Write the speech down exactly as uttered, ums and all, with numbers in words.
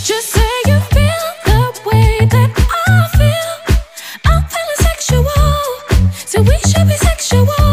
Just say you feel the way that I feel. I'm feeling sexual, so we should be sexual.